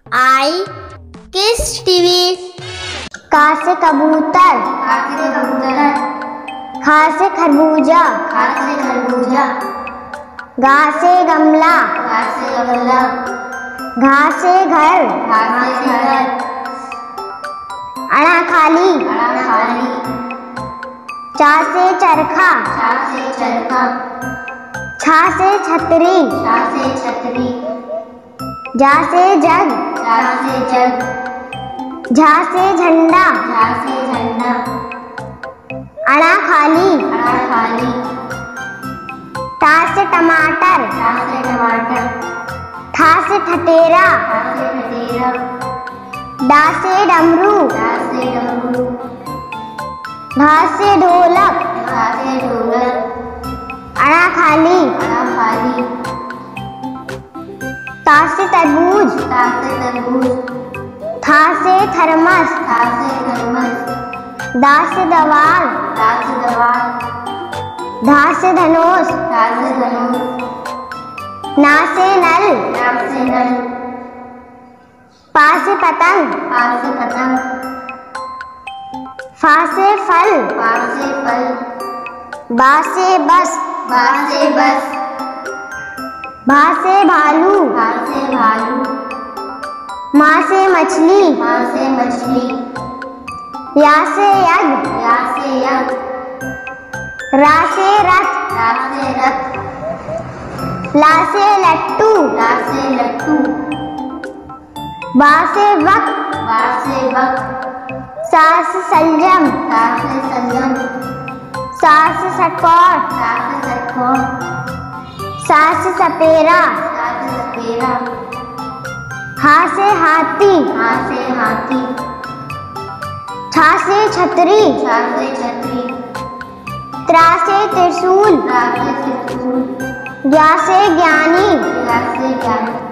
आई किस टीवी। का से कबूतर, खा से खरबूजा, गा से गमला, घा से घर, अड़ा खाली, चा से चरखा, छा से छतरी, जा से जग, झा से झंडा, अड़ा खाली, टा से टमाटर, ठा से ठटेरा, डा से डमरू, ढा से ढोलक, अड़ा खाली, ता से तरबूज, था से थर्मस, दा से दवाल, धा से धनुष, ना से नल, पा से पतंग, फा से फल, बा से बस, भा से भालू, माँ से मछली, या से यज्ञ, रा से रथ, ला से लट्टू, बा से वक्त, सा से सलजम, सा से षटकोर, सा से सपेरा, हा से हाथी, छा से छतरी, त्रा से त्रिशूल, ज्ञा से ज्ञानी,